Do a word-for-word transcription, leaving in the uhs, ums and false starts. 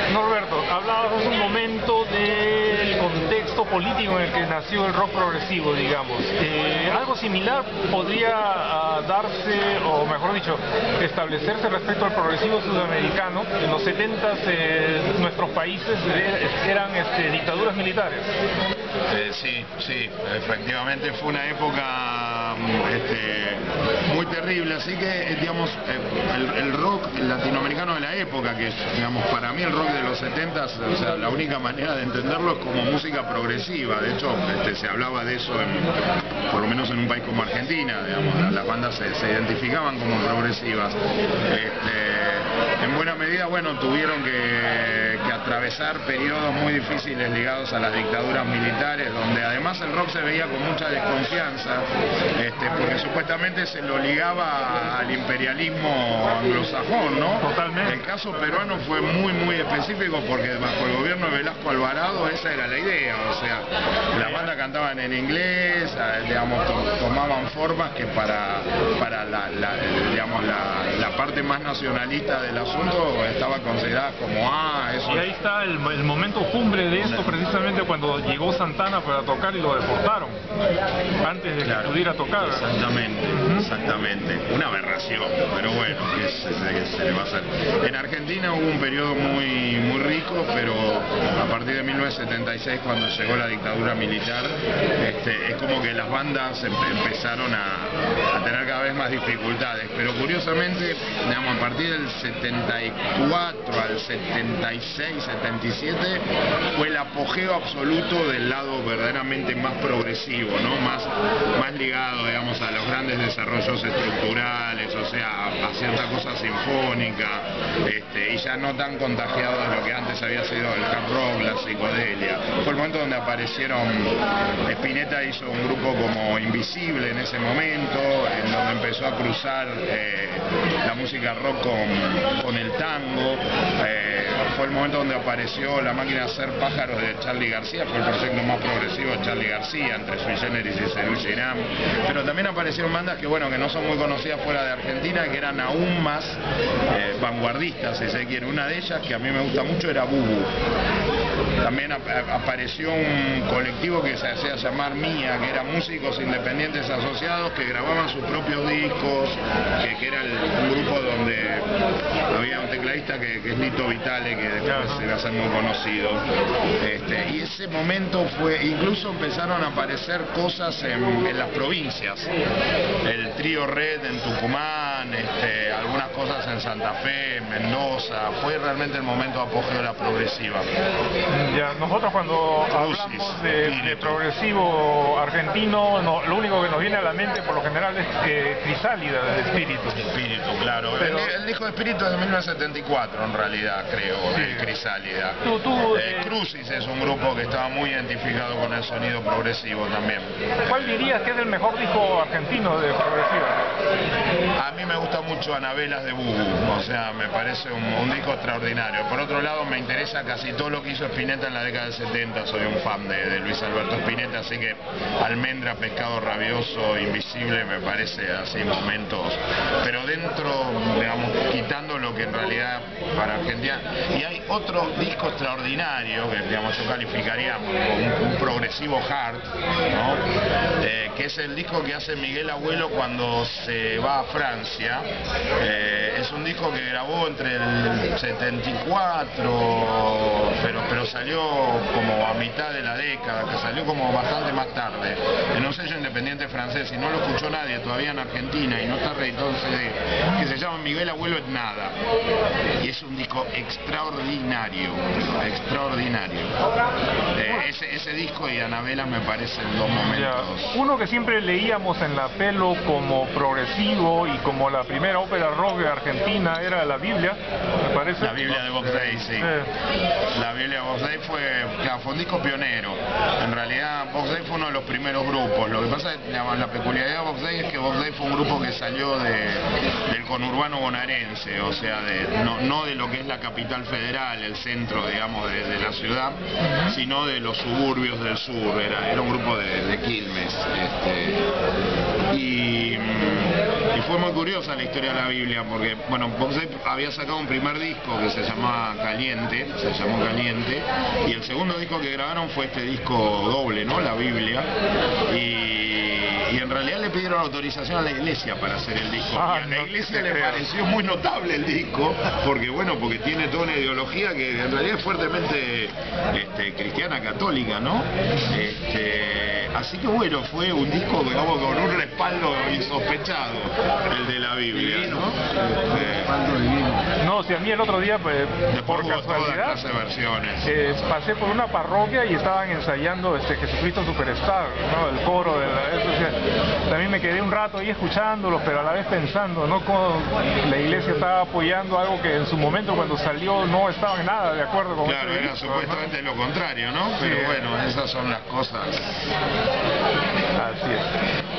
Norberto, hablabas hace un momento del contexto político en el que nació el rock progresivo, digamos. Eh, algo similar podría uh, darse, o mejor dicho, establecerse respecto al progresivo sudamericano. En los setentas eh, nuestros países eran este, dictaduras militares. Eh, sí, sí, efectivamente fue una época este, muy terrible, así que digamos el, el rock latinoamericano de la época, que digamos para mí el rock de los setentas, o sea, la única manera de entenderlo es como música progresiva. De hecho este, se hablaba de eso en, por lo menos en un país como Argentina, digamos, las bandas se, se identificaban como progresivas. Este, en buena medida, bueno, tuvieron que, que atravesar periodos muy difíciles ligados a las dictaduras militares, donde además el rock se veía con mucha desconfianza, este, porque supuestamente se lo ligaba al imperialismo anglosajón, ¿no? Totalmente. El caso peruano fue muy muy específico porque bajo el gobierno de Velasco Alvarado esa era la idea, o sea, las bandas cantaban en inglés, digamos, tomaban formas que para, para la, la, digamos, la, la parte más nacionalista del asunto estaba considerada como, ah, eso... Y ahí está el, el momento cumbre de esto, precisamente cuando llegó Santana para tocar y lo deportaron, antes de claro, que pudiera tocar. Exactamente, uh-huh. exactamente. Una aberración, pero bueno, ¿qué se, qué se le va a hacer? En Argentina hubo un periodo muy, muy rico, pero a partir de mil novecientos setenta y seis, cuando llegó la dictadura militar, este, es como que las bandas empezaron a, a tener cada vez más dificultades, pero curiosamente, digamos, a partir del setenta y cuatro al setenta y seis, setenta y siete, fue el apogeo absoluto del lado verdaderamente más progresivo, ¿no? Más, más ligado, digamos, a los grandes desarrollos estructurales, o sea, a cierta cosa sinfónica, este, y ya no tan contagiado de lo que antes había sido el hard rock, la psicodelia. Fue el momento donde aparecieron, Spinetta hizo un grupo como Invisible en ese momento, en donde empezó a cruzar eh, la música rock con, con el tango. Eh, fue el momento donde apareció La Máquina de Hacer Pájaros de Charly García, fue el proyecto más progresivo de Charly García, entre Sui Generis y Serú Girán. Pero también aparecieron bandas que, bueno, que no son muy conocidas fuera de Argentina, que eran aún más eh, vanguardistas, si se quiere. Una de ellas, que a mí me gusta mucho, era Bubu. También ap apareció un colectivo que se hacía llamar Mía, que eran músicos independientes asociados que grababan sus propios discos, que, que era el, un grupo donde había un tecladista que, que es Lito Vitale, que después se va a hacer muy conocido. Este, y ese momento fue, incluso empezaron a aparecer cosas en, en las provincias, el trío Red en Tucumán, este, algunas cosas en Santa Fe, Mendoza. Fue realmente el momento de apogeo de la progresiva. Ya, nosotros cuando hablamos de, de progresivo argentino, no, lo único que nos viene a la mente por lo general es eh, Crisálida, de Espíritu. Espíritu, claro. Pero... El, el disco de Espíritu es de mil novecientos setenta y cuatro en realidad, creo, sí. El Crisálida. Tú, tú, eh, eh... Crucis es un grupo que estaba muy identificado con el sonido progresivo también. ¿Cuál dirías que es el mejor disco argentino de progresiva? A mí me gusta mucho Anabelas de Bubu, o sea, me parece un, un disco extraordinario. Por otro lado, me interesa casi todo lo que hizo Spinetta en la década del setenta, soy un fan de, de Luis Alberto Spinetta, así que Almendra, Pescado Rabioso, Invisible, me parece así momentos, pero dentro, digamos, quitando lo que en realidad para Argentina. Y hay otro disco extraordinario que, digamos, yo calificaría como un, un progresivo hard, ¿no? Eh, que es el disco que hace Miguel Abuelo cuando se va a Francia. Eh, es un disco que grabó entre el setenta y cuatro, pero, pero salió como a mitad de la década, que salió como bastante más tarde, en un sello independiente francés, y no lo escuchó nadie todavía en Argentina, y no está reeditado el C D, que se llama Miguel Abuelo es nada, y es un disco extraordinario, extraordinario. Eh, ese, ese disco y Anabela me parecen dos momentos. Ya. Uno que siempre leíamos en la Pelo como progresivo y como la primera ópera rock de Argentina era la Biblia, me parece. La Biblia de Box Day, sí. Eh. La Biblia de Box Day fue, claro, fue un disco pionero. En realidad Box Day fue uno de los primeros grupos. Lo que pasa es que la, la peculiaridad de Box Day es que Box Day fue un grupo que salió de, del conurbano bonaerense, o sea, de, no, no de lo que es la capital federal, el centro, digamos, de, de la ciudad, sino de los suburbios del sur. Era, era un grupo de, de Quilmes. Este, y, Y fue muy curiosa la historia de la Biblia, porque, bueno, Boxey había sacado un primer disco que se llamaba Caliente, se llamó Caliente, y el segundo disco que grabaron fue este disco doble, ¿no? La Biblia, y, y en realidad le pidieron autorización a la iglesia para hacer el disco, Ah, y a la no iglesia te le creo. pareció muy notable el disco, porque bueno, porque tiene toda una ideología que en realidad es fuertemente este, cristiana, católica, ¿no? Este, así que bueno, fue un disco, digamos, con un respaldo insospechado, el de la Biblia, ¿no? Este, No, si a mí el otro día, pues, por después hubo toda casualidad, clase de versiones. eh, pasé por una parroquia y estaban ensayando este Jesucristo Superstar, ¿no? El coro de la, eso, o sea, también me quedé un rato ahí escuchándolo, pero a la vez pensando, ¿no? Cómo la iglesia estaba apoyando algo que en su momento cuando salió no estaban nada de acuerdo con Claro, ese era disco, supuestamente lo contrario, ¿no? Pero Sí. bueno, esas son las cosas. ¿no? Así es.